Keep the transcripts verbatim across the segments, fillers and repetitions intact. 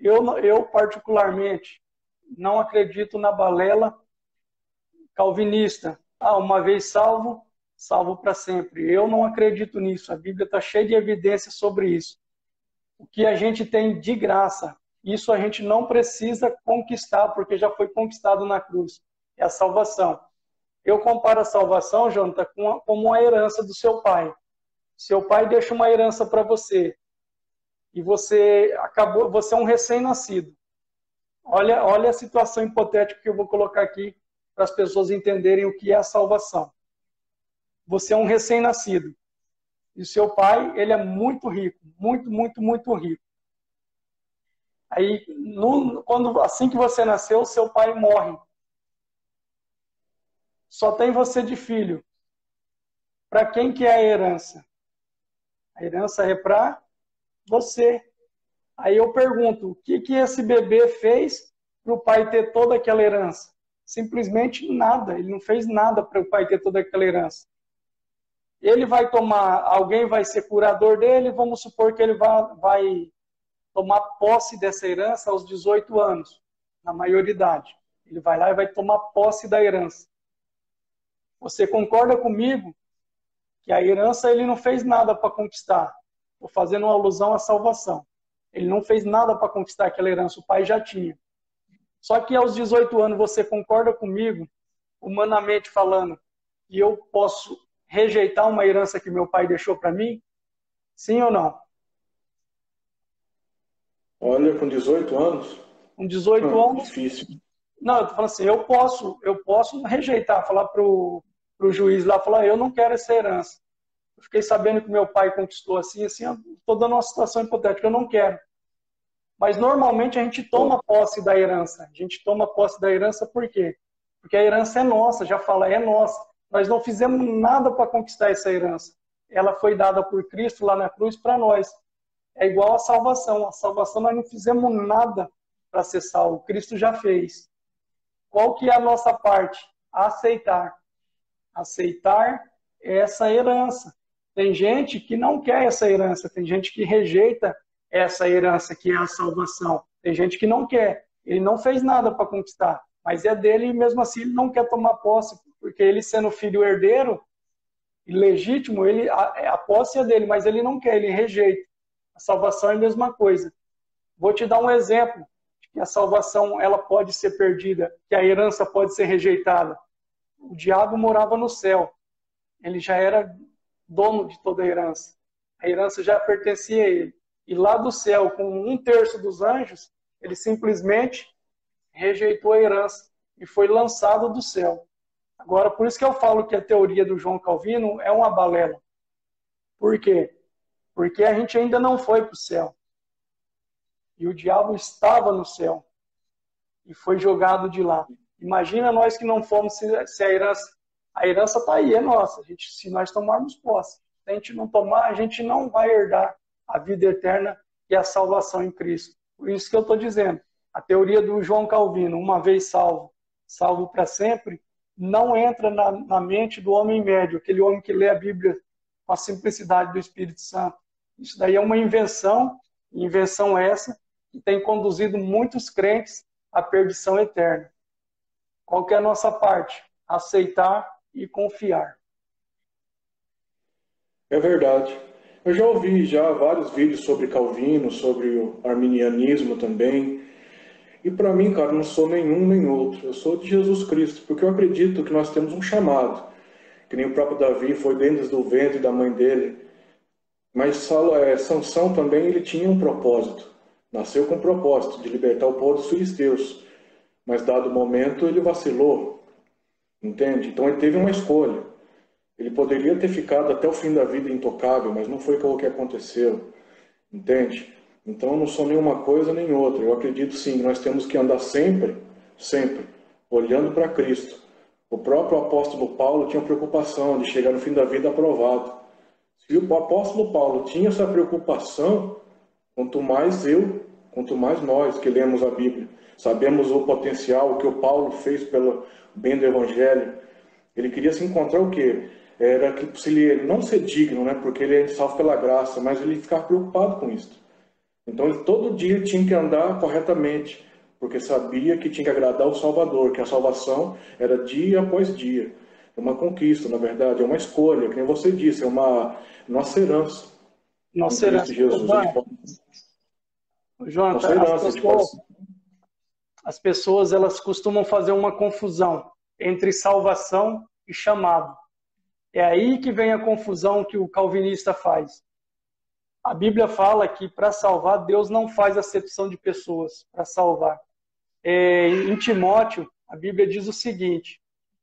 Eu, eu particularmente, não acredito na balela calvinista. Ah, uma vez salvo, salvo para sempre. Eu não acredito nisso. A Bíblia está cheia de evidências sobre isso. O que a gente tem de graça, isso a gente não precisa conquistar, porque já foi conquistado na cruz. É a salvação. Eu comparo a salvação, Jonathan, como uma herança do seu pai. Seu pai deixa uma herança para você. E você acabou, você é um recém-nascido. Olha, olha a situação hipotética que eu vou colocar aqui para as pessoas entenderem o que é a salvação. Você é um recém-nascido. E o seu pai, ele é muito rico. Muito, muito, muito rico. Aí, no, quando, assim que você nasceu, seu pai morre. Só tem você de filho. Para quem que é a herança? A herança é para você. Aí eu pergunto, o que, que esse bebê fez para o pai ter toda aquela herança? Simplesmente nada. Ele não fez nada para o pai ter toda aquela herança. Ele vai tomar, alguém vai ser curador dele, vamos supor que ele vai, vai tomar posse dessa herança aos dezoito anos, na maioridade. Ele vai lá e vai tomar posse da herança. Você concorda comigo que a herança ele não fez nada para conquistar? Estou fazendo uma alusão à salvação. Ele não fez nada para conquistar aquela herança, o pai já tinha. Só que aos dezoito anos você concorda comigo, humanamente falando, que eu posso rejeitar uma herança que meu pai deixou para mim? Sim ou não? Olha, com dezoito anos? Com dezoito hum, anos... Difícil. Não, eu tô falando assim, eu posso, eu posso rejeitar, falar pro, pro juiz lá, falar, eu não quero essa herança. Eu fiquei sabendo que meu pai conquistou assim, assim, estou dando uma situação hipotética, eu não quero. Mas normalmente a gente toma posse da herança. A gente toma posse da herança por quê? Porque a herança é nossa, já fala, é nossa. Nós não fizemos nada para conquistar essa herança. Ela foi dada por Cristo lá na cruz para nós. É igual a salvação. A salvação nós não fizemos nada para ser salvo. Cristo já fez. Qual que é a nossa parte? Aceitar. Aceitar essa herança. Tem gente que não quer essa herança, tem gente que rejeita essa herança que é a salvação. Tem gente que não quer. Ele não fez nada para conquistar, mas é dele e mesmo assim ele não quer tomar posse, porque ele sendo filho herdeiro, legítimo, ele, a, a posse é dele, mas ele não quer, ele rejeita. A salvação é a mesma coisa. Vou te dar um exemplo de que a salvação ela pode ser perdida, que a herança pode ser rejeitada. O diabo morava no céu. Ele já era dono de toda a herança. A herança já pertencia a ele. E lá do céu, com um terço dos anjos, ele simplesmente rejeitou a herança e foi lançado do céu. Agora, por isso que eu falo que a teoria do João Calvino é uma balela. Por quê? Porque a gente ainda não foi para o céu. E o diabo estava no céu e foi jogado de lá. Imagina nós que não fomos, se a herança... A herança está aí, é nossa. A gente, se nós tomarmos posse. Se a gente não tomar, a gente não vai herdar a vida eterna e a salvação em Cristo. Por isso que eu estou dizendo. A teoria do João Calvino, uma vez salvo, salvo para sempre, não entra na, na mente do homem médio, aquele homem que lê a Bíblia com a simplicidade do Espírito Santo. Isso daí é uma invenção, invenção essa, que tem conduzido muitos crentes à perdição eterna. Qual que é a nossa parte? Aceitar e confiar. É verdade. Eu já ouvi já vários vídeos sobre Calvino, sobre o arminianismo também. E para mim, cara, não sou nenhum nem outro. Eu sou de Jesus Cristo, porque eu acredito que nós temos um chamado. Que nem o próprio Davi foi dentro do ventre da mãe dele. Mas é, Sansão também ele tinha um propósito. Nasceu com o propósito de libertar o povo dos filisteus. Mas dado o momento ele vacilou. Entende? Então ele teve uma escolha. Ele poderia ter ficado até o fim da vida intocável, mas não foi o que aconteceu. Entende? Então eu não sou nenhuma coisa nem outra. Eu acredito sim que nós temos que andar sempre, sempre, olhando para Cristo. O próprio apóstolo Paulo tinha preocupação de chegar no fim da vida aprovado. Se o apóstolo Paulo tinha essa preocupação, quanto mais eu, quanto mais nós que lemos a Bíblia, sabemos o potencial, o que o Paulo fez pelo bem do Evangelho. Ele queria se encontrar o quê? Era que se ele não ser digno, né? Porque ele é salvo pela graça, mas ele ficar preocupado com isso. Então ele todo dia tinha que andar corretamente, porque sabia que tinha que agradar o Salvador, que a salvação era dia após dia. É uma conquista, na verdade, é uma escolha, que nem você disse, é uma nossa herança em Nossa Cristo herança. Jesus. A gente pode... Jonathan, Nossa as herança, a gente pode... pessoas, as pessoas elas costumam fazer uma confusão entre salvação e chamado. É aí que vem a confusão que o calvinista faz. A Bíblia fala que para salvar, Deus não faz acepção de pessoas para salvar. É, em Timóteo, a Bíblia diz o seguinte,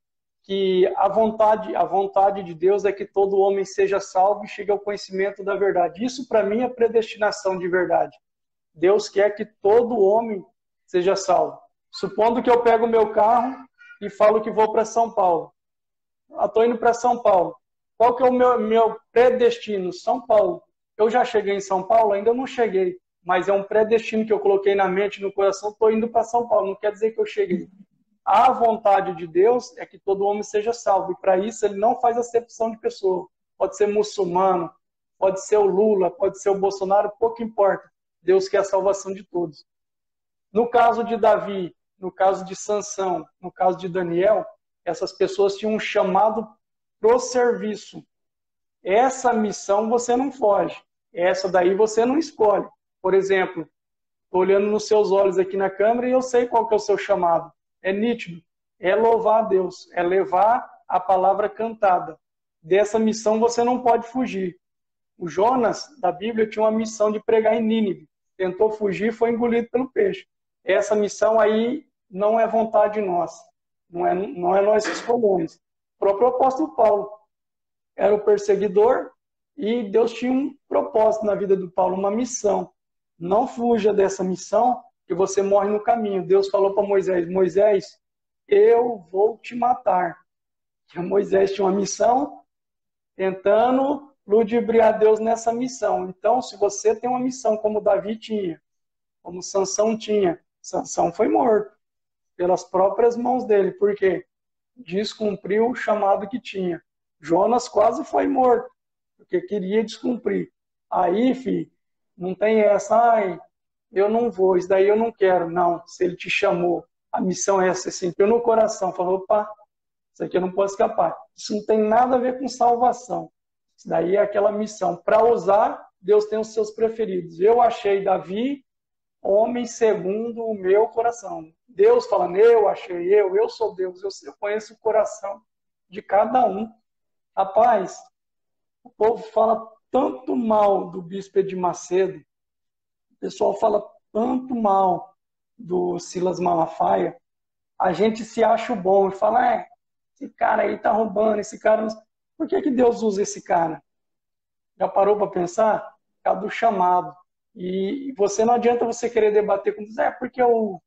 que a vontade, a vontade de Deus é que todo homem seja salvo e chegue ao conhecimento da verdade. Isso, para mim, é predestinação de verdade. Deus quer que todo homem seja salvo. Supondo que eu pego o meu carro e falo que vou para São Paulo. Estou indo para São Paulo. Qual que é o meu, meu predestino? São Paulo. Eu já cheguei em São Paulo? Ainda não cheguei. Mas é um predestino que eu coloquei na mente, no coração. Estou indo para São Paulo. Não quer dizer que eu cheguei. A vontade de Deus é que todo homem seja salvo. E para isso ele não faz acepção de pessoa. Pode ser muçulmano, pode ser o Lula, pode ser o Bolsonaro, pouco importa. Deus quer a salvação de todos. No caso de Davi, no caso de Sansão, no caso de Daniel, essas pessoas tinham um chamado pro serviço. Essa missão você não foge. Essa daí você não escolhe. Por exemplo, estou olhando nos seus olhos aqui na câmera e eu sei qual que é o seu chamado. É nítido. É louvar a Deus. É levar a palavra cantada. Dessa missão você não pode fugir. O Jonas, da Bíblia, tinha uma missão de pregar em Nínive. Tentou fugir e foi engolido pelo peixe. Essa missão aí não é vontade nossa. Não é, não é nós que escolhemos. O próprio apóstolo Paulo era o perseguidor e Deus tinha um propósito na vida do Paulo, uma missão. Não fuja dessa missão que você morre no caminho. Deus falou para Moisés, Moisés, eu vou te matar. E Moisés tinha uma missão tentando ludibriar Deus nessa missão. Então, se você tem uma missão como Davi tinha, como Sansão tinha, Sansão foi morto pelas próprias mãos dele, porque descumpriu o chamado que tinha. Jonas quase foi morto, porque queria descumprir. Aí, filho, não tem essa, ai, eu não vou, isso daí eu não quero. Não, se ele te chamou, a missão é essa, sentiu no coração, falou, opa, isso aqui eu não posso escapar. Isso não tem nada a ver com salvação. Isso daí é aquela missão. Para usar, Deus tem os seus preferidos. Eu achei Davi, homem segundo o meu coração. Deus falando, eu achei eu, eu sou Deus, eu, eu conheço o coração de cada um. Rapaz, o povo fala tanto mal do bispo Edir Macedo, o pessoal fala tanto mal do Silas Malafaia, a gente se acha bom e fala, é, esse cara aí tá roubando, esse cara... Por que que Deus usa esse cara? Já parou para pensar? Por causa do chamado. E você não adianta você querer debater com Deus, é porque o,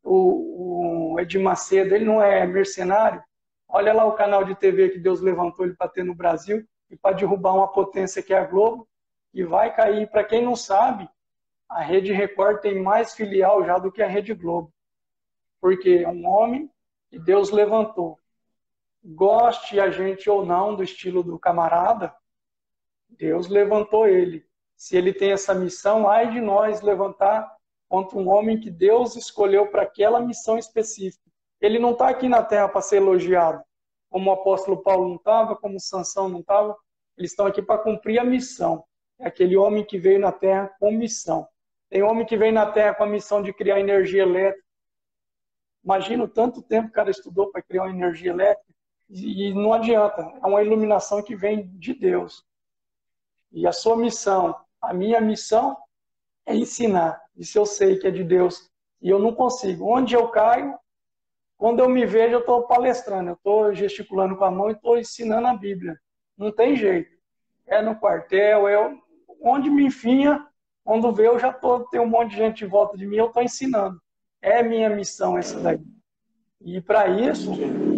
o, o Edir Macedo, ele não é mercenário? Olha lá o canal de T V que Deus levantou ele para ter no Brasil e para derrubar uma potência que é a Globo, e vai cair. Para quem não sabe, a Rede Record tem mais filial já do que a Rede Globo. Porque é um homem que Deus levantou. Goste a gente ou não do estilo do camarada, Deus levantou ele. Se ele tem essa missão, ai de nós levantar contra um homem que Deus escolheu para aquela missão específica. Ele não está aqui na terra para ser elogiado, como o apóstolo Paulo não estava, como Sansão não estava. Eles estão aqui para cumprir a missão. É aquele homem que veio na terra com missão. Tem homem que vem na terra com a missão de criar energia elétrica. Imagina o tanto tempo que o cara estudou para criar uma energia elétrica. E não adianta, é uma iluminação que vem de Deus. E a sua missão, a minha missão é ensinar. Isso eu sei que é de Deus. E eu não consigo. Onde eu caio, quando eu me vejo, eu estou palestrando, eu estou gesticulando com a mão e estou ensinando a Bíblia. Não tem jeito. É no quartel, é onde me enfinha, quando vê, eu já tô, tem um monte de gente em volta de mim, eu estou ensinando. É minha missão essa daí. E para isso,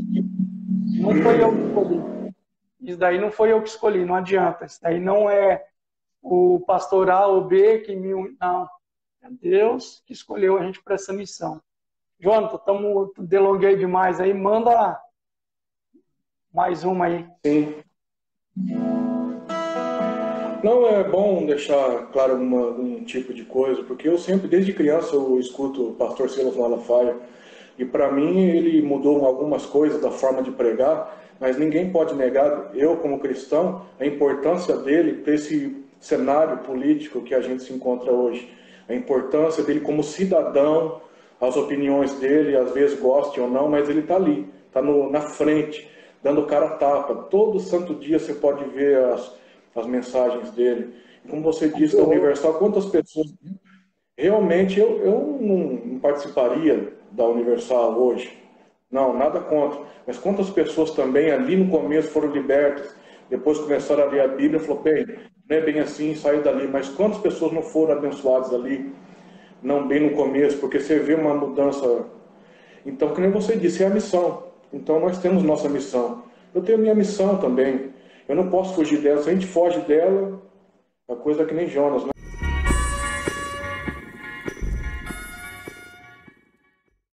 não foi eu que escolhi. Isso daí não foi eu que escolhi, não adianta. Isso daí não é o pastor A ou B que me... Não. É Deus que escolheu a gente para essa missão. Jonathan, tamo, delonguei demais aí. Manda mais uma aí. Sim. Não, é bom deixar claro uma, um tipo de coisa, porque eu sempre, desde criança, eu escuto o pastor Silas Malafaia, e para mim ele mudou algumas coisas da forma de pregar, mas ninguém pode negar, eu como cristão, a importância dele para esse cenário político que a gente se encontra hoje. A importância dele como cidadão, as opiniões dele, às vezes goste ou não, mas ele está ali, está na frente, dando cara a tapa. Todo santo dia você pode ver as, as mensagens dele. E como você disse da Universal, quantas pessoas... Realmente eu, eu não, não participaria da Universal hoje. Não, nada contra. Mas quantas pessoas também ali no começo foram libertas, depois começaram a ler a Bíblia e falaram, bem, não é bem assim, saiu dali. Mas quantas pessoas não foram abençoadas ali, não bem no começo, porque você vê uma mudança. Então, como você disse, é a missão. Então nós temos nossa missão. Eu tenho minha missão também. Eu não posso fugir dela. Se a gente foge dela, a coisa é que nem Jonas, né?